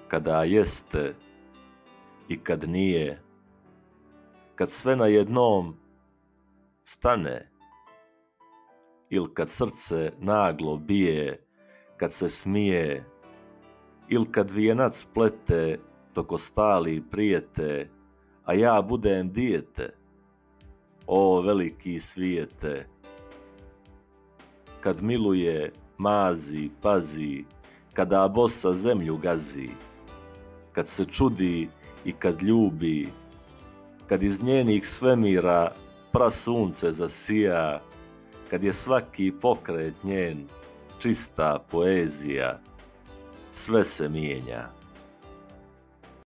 kada jeste i kad nije, kad sve na jednom stane, ili kad srce naglo bije, kad se smije, ili kad vijenac plete dok ostali prijete, a ja budem dijete, o veliki svijete. Kad miluje, mazi, pazi, kada bosa zemlju gazi, kad se čudi i kad ljubi, kad iz njenih svemira prasunce zasija, kad je svaki pokret njen čista poezija, sve se mijenja.